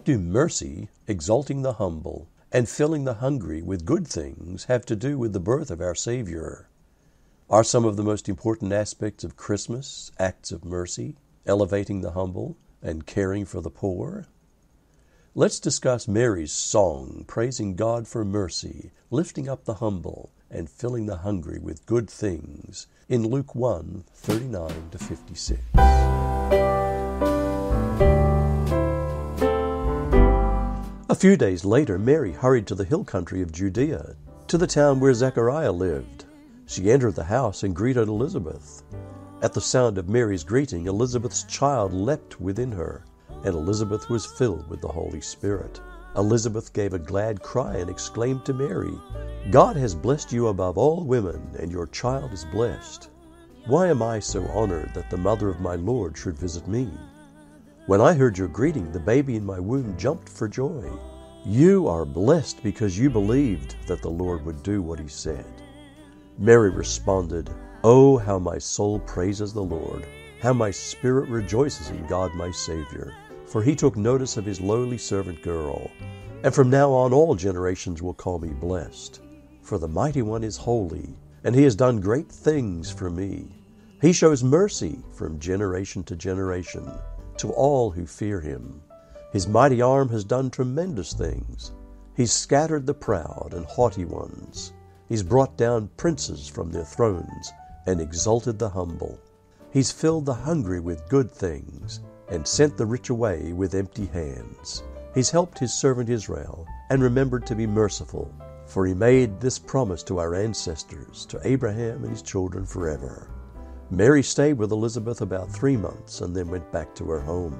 What do mercy, exalting the humble, and filling the hungry with good things have to do with the birth of our Savior? Are some of the most important aspects of Christmas acts of mercy, elevating the humble, and caring for the poor? Let's discuss Mary's song, praising God for mercy, lifting up the humble, and filling the hungry with good things, in Luke 1:39-56. A few days later, Mary hurried to the hill country of Judea, to the town where Zechariah lived. She entered the house and greeted Elizabeth. At the sound of Mary's greeting, Elizabeth's child leapt within her, and Elizabeth was filled with the Holy Spirit. Elizabeth gave a glad cry and exclaimed to Mary, "God has blessed you above all women, and your child is blessed. Why am I so honored that the mother of my Lord should visit me? When I heard your greeting, the baby in my womb jumped for joy. You are blessed because you believed that the Lord would do what he said." Mary responded, "Oh, how my soul praises the Lord, how my spirit rejoices in God my Savior, for he took notice of his lowly servant girl. And from now on all generations will call me blessed. For the Mighty One is holy, and he has done great things for me. He shows mercy from generation to generation to all who fear him. His mighty arm has done tremendous things. He's scattered the proud and haughty ones. He's brought down princes from their thrones and exalted the humble. He's filled the hungry with good things and sent the rich away with empty hands. He's helped his servant Israel and remembered to be merciful, for he made this promise to our ancestors, to Abraham and his children forever." Mary stayed with Elizabeth about 3 months and then went back to her home.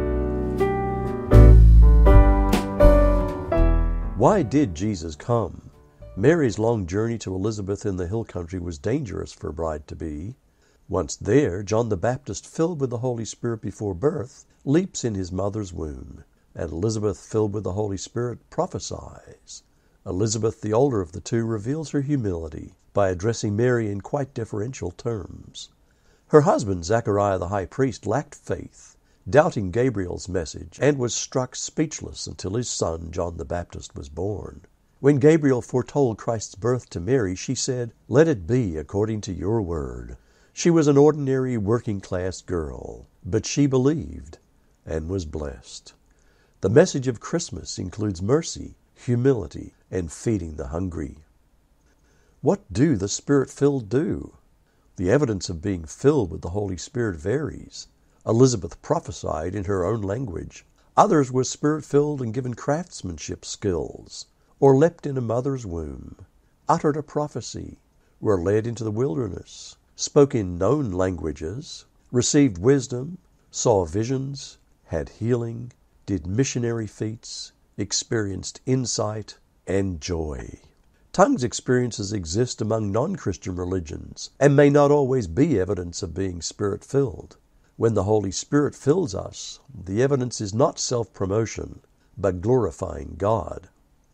Why did Jesus come? Mary's long journey to Elizabeth in the hill country was dangerous for a bride-to-be. Once there, John the Baptist, filled with the Holy Spirit before birth, leaps in his mother's womb, and Elizabeth, filled with the Holy Spirit, prophesies. Elizabeth, the older of the two, reveals her humility by addressing Mary in quite deferential terms. Her husband, Zechariah the high priest, lacked faith, doubting Gabriel's message, and was struck speechless until his son, John the Baptist, was born. When Gabriel foretold Christ's birth to Mary, she said, "Let it be according to your word." She was an ordinary working-class girl, but she believed and was blessed. The message of Christmas includes mercy, humility, and feeding the hungry. What do the Spirit-filled do? The evidence of being filled with the Holy Spirit varies. Elizabeth prophesied in her own language. Others were Spirit-filled and given craftsmanship skills, or leapt in a mother's womb, uttered a prophecy, were led into the wilderness, spoke in known languages, received wisdom, saw visions, had healing, did missionary feats, experienced insight and joy. Tongues experiences exist among non-Christian religions and may not always be evidence of being Spirit-filled. When the Holy Spirit fills us, the evidence is not self-promotion, but glorifying God.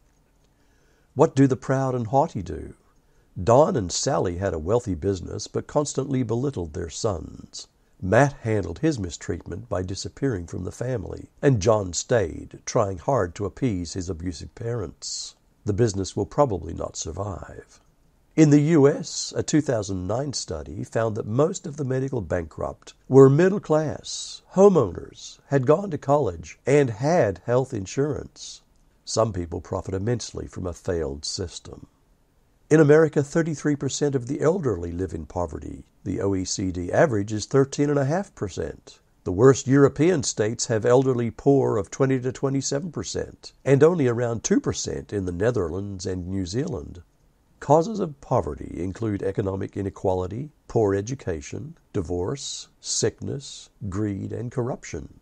What do the proud and haughty do? Don and Sally had a wealthy business, but constantly belittled their sons. Matt handled his mistreatment by disappearing from the family, and John stayed, trying hard to appease his abusive parents. The business will probably not survive. In the U.S., a 2009 study found that most of the medical bankrupt were middle class, homeowners, had gone to college, and had health insurance. Some people profit immensely from a failed system. In America, 33% of the elderly live in poverty. The OECD average is 13.5%. The worst European states have elderly poor of 20 to 27%, and only around 2% in the Netherlands and New Zealand. Causes of poverty include economic inequality, poor education, divorce, sickness, greed, and corruption.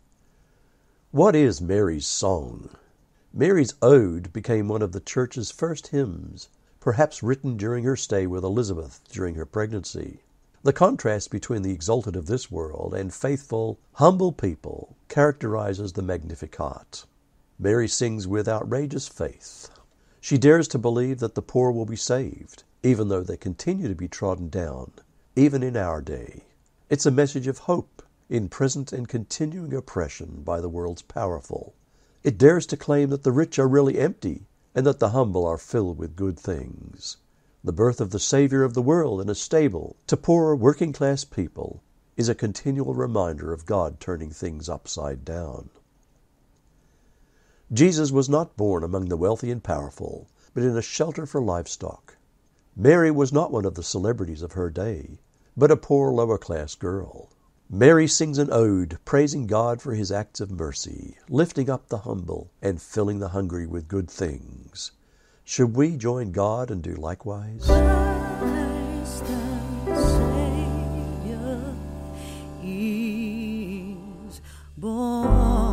What is Mary's song? Mary's ode became one of the church's first hymns, perhaps written during her stay with Elizabeth during her pregnancy. The contrast between the exalted of this world and faithful, humble people characterizes the Magnificat. Mary sings with outrageous faith. She dares to believe that the poor will be saved, even though they continue to be trodden down, even in our day. It's a message of hope in present and continuing oppression by the world's powerful. It dares to claim that the rich are really empty and that the humble are filled with good things. The birth of the Savior of the world in a stable to poor working-class people is a continual reminder of God turning things upside down. Jesus was not born among the wealthy and powerful, but in a shelter for livestock. Mary was not one of the celebrities of her day, but a poor lower-class girl. Mary sings an ode praising God for His acts of mercy, lifting up the humble and filling the hungry with good things. Should we join God and do likewise? Christ the Savior is born.